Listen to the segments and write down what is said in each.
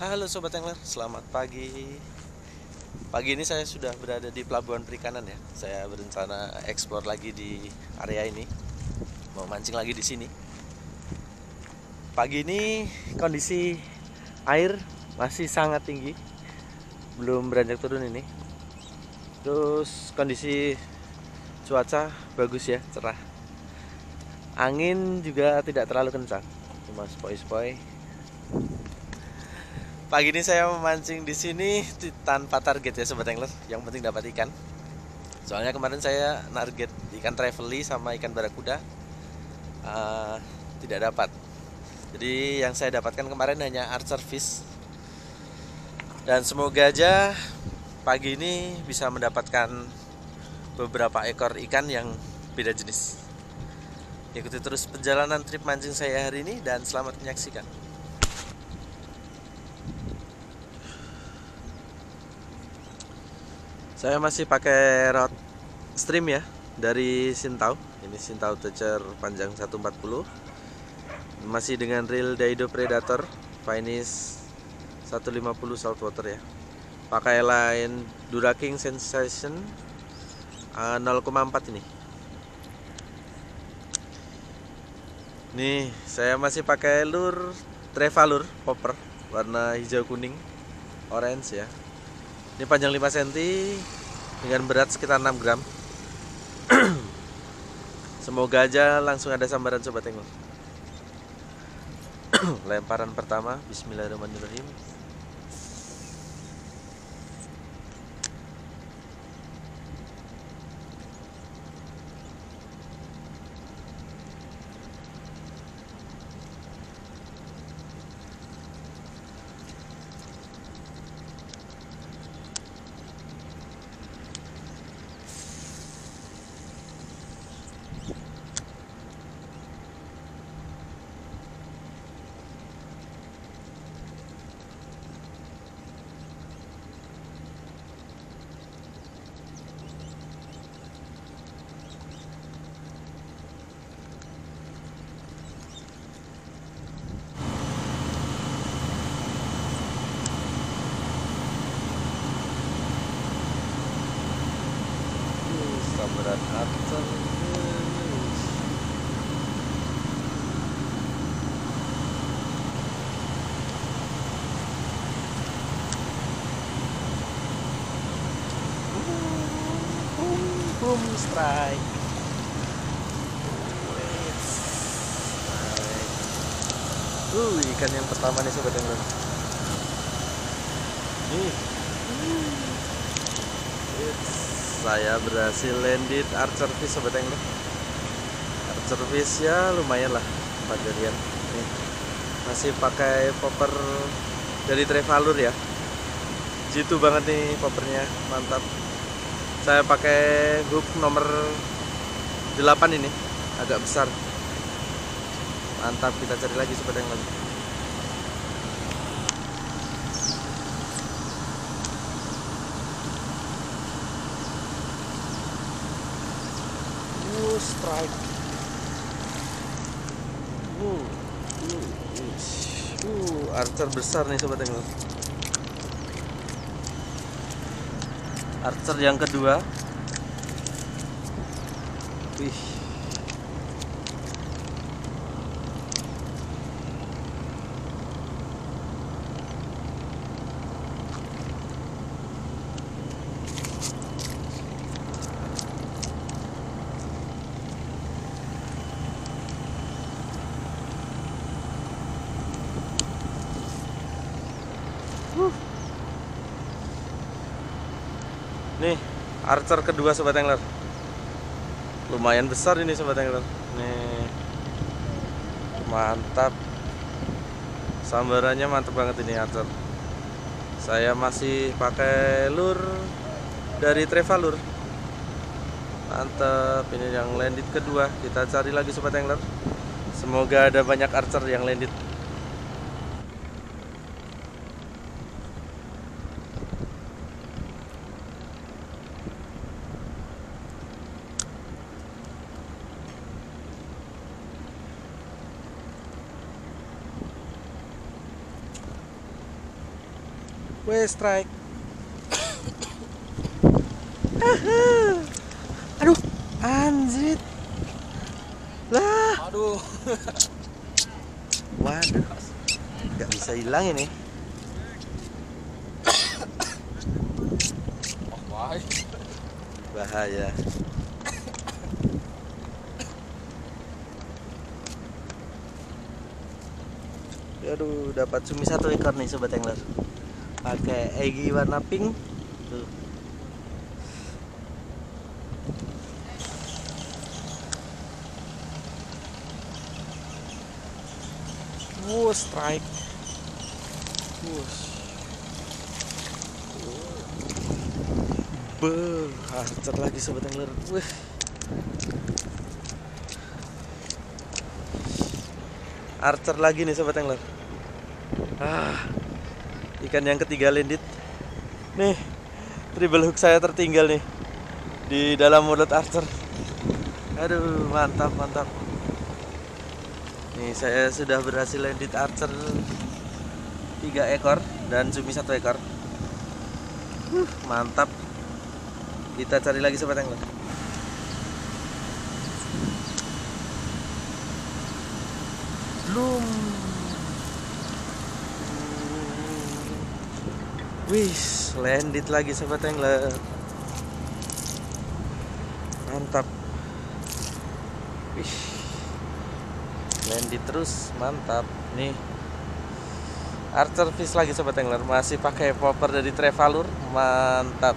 Halo Sobat Angler, selamat pagi. Pagi ini saya sudah berada di pelabuhan perikanan ya. Saya berencana eksplor lagi di area ini, mau mancing lagi di sini. Pagi ini kondisi air masih sangat tinggi, belum beranjak turun ini. Terus kondisi cuaca bagus ya, cerah. Angin juga tidak terlalu kencang, cuma sepoi-sepoi. Pagi ini saya memancing di sini tanpa target ya Sobat Angler. Yang penting dapat ikan. Soalnya kemarin saya target ikan trevally sama ikan barakuda, uh, tidak dapat. Jadi yang saya dapatkan kemarin hanya archer fish. Dan semoga aja pagi ini bisa mendapatkan beberapa ekor ikan yang beda jenis. Ikuti terus perjalanan trip mancing saya hari ini dan selamat menyaksikan. Saya masih pakai rod stream ya, dari Sintau. Ini Sintau Techer panjang 140. Masih dengan reel Daido Predator Finish 150 saltwater ya. Pakai line Duraking Sensation 0,4 ini. Nih, saya masih pakai lure Trevalur popper warna hijau kuning orange ya. Ini panjang 5 cm dengan berat sekitar 6 gram. Semoga aja langsung ada sambaran Sobat Angler. Lemparan pertama, bismillahirrahmanirrahim. Sambaran archer. Boom strike. Ikan yang pertama nih Sobat Angler. Nih. Saya berhasil landed archer fish Sobat Angler. Archer fish ya lumayan lah pagarian. Nih. Masih pakai popper dari Trevalur ya. Jitu banget nih poppernya, mantap. Saya pakai hook nomor 8 ini, agak besar. Mantap, kita cari lagi Sobat Angler. Strike. Archer besar nih Sobat Angler. Archer yang kedua. Wih. Nih, archer kedua Sobat Angler. Lumayan besar ini Sobat Angler. Nih. Mantap. Sambarannya mantap banget ini archer. Saya masih pakai lure dari Trevalur. Mantap, ini yang landed kedua. Kita cari lagi Sobat Angler. Semoga ada banyak archer yang landed. Weh, strike. Aduh, anjir. Lah. Aduh. Waduh. Gak bisa hilang ini. Oh, bahaya. Bahaya. Aduh, dapat cumi 1 ekor nih sobat angler. Pakai egi warna pink. Tuh. Strike. Harcer lagi sobat angler. Archer lagi nih sobat angler. Ikan yang ketiga landed. Nih, triple hook saya tertinggal nih di dalam mulut archer. Aduh, mantap, mantap. Nih, saya sudah berhasil landed archer 3 ekor dan cumi 1 ekor. Mantap. Kita cari lagi sobat angler. Belum. Wis, landed lagi sobat angler. Mantap. Wih. Landed terus, mantap. Nih. Archer fish lagi sobat angler, masih pakai popper dari Trevalur. Mantap.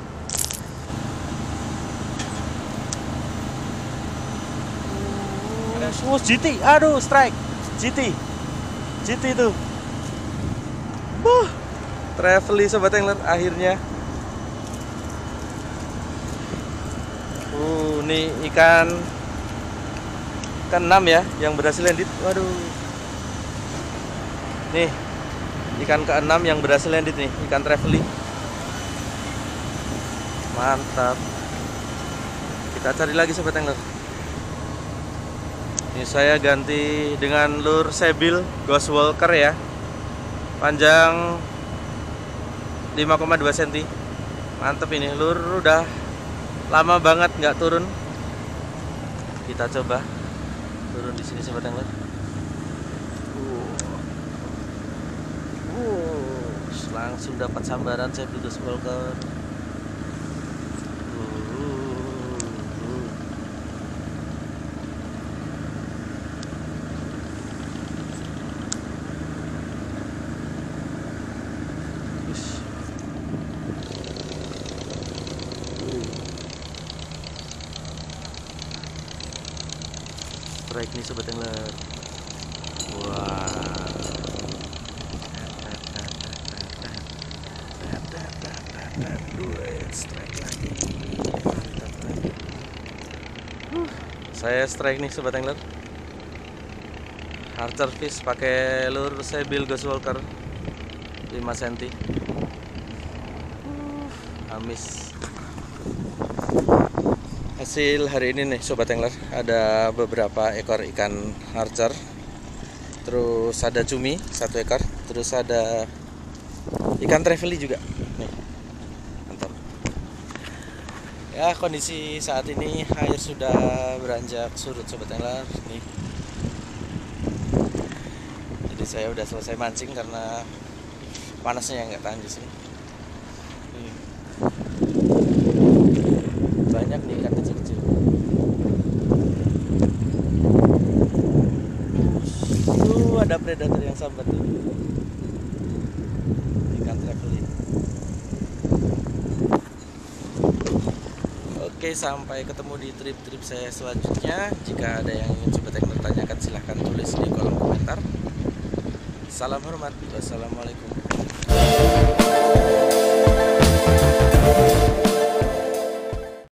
GT, aduh, strike. GT tuh. Travely sobat angler akhirnya. Nih ikan ke-6 ya yang berhasil landed. Waduh. Nih ikan ke-6 yang berhasil landed nih, ikan Travely. Mantap. Kita cari lagi sobat angler. Ini saya ganti dengan lure Sebil Ghost Walker ya. Panjang 5,2 cm. Mantep ini, lure udah lama banget nggak turun. Kita coba turun di sini sobat angler. Langsung dapat sambaran Sebil Ghost Walker. Strike nih sobat angler. Wah. Strike lagi. Saya strike nih sobat angler. Archer fish pakai lure Sebil Ghost Walker 5 cm. Amis. Hasil hari ini nih sobat angler, ada beberapa ekor ikan archer, terus ada cumi 1 ekor, terus ada ikan Travely juga nih. Mantap ya. Kondisi saat ini air sudah beranjak surut sobat angler nih. Jadi saya udah selesai mancing karena panasnya yang nggak tahan di sini. Banyak nih ikan kecil-kecil. Ada predator yang sambat tuh. Ikan Travely. Oke, sampai ketemu di trip-trip saya selanjutnya. Jika ada yang ingin sobat angler tanyakan, silahkan tulis di kolom komentar. Salam hormat. Wassalamualaikum.